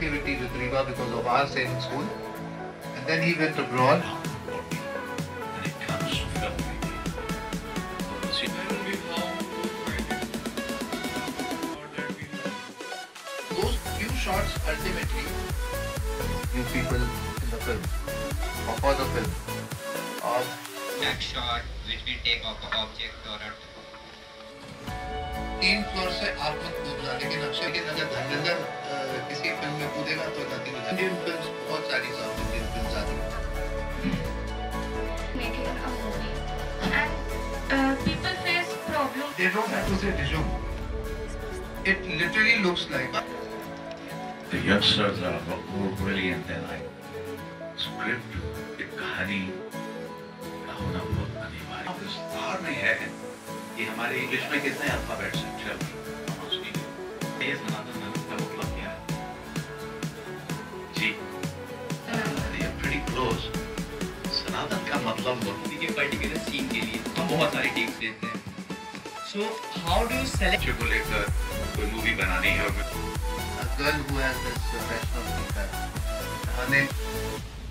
connectivity with Rewa because of our same school. And then he went abroad. When it comes to filmmaking, those few shots ultimately, you people in the film, or for the film, of that shot which we take of an object or a 3 floor से आप मत कूदना, लेकिन अक्षय के अगर धर्मेंद्र किसी film में कूदेगा तो नथिंग। इंडियन फिल्म्स, बहुत सारी साउथ इंडियन फिल्म्स आती हैं। Making a movie and people face problems. They don't have to say Dijon. It literally looks like. the youngsters are more brilliant than I. Script, एक कहानी का होना बहुत अनिवार्य। अब इस बाहर में है कि हमारे इंग्लिश में कितने अल्फाबेट्स हैं? 12। ये सनातन धर्म का मतलब क्या है? जी, they are pretty close. सनातन का मतलब मूर्ति के पर्टिकुलर सीन के लिए हम बहुत सारे टेक्स देते हैं। So how do you select को लेकर कोई मूवी बनानी है? A girl who has this rational thinker.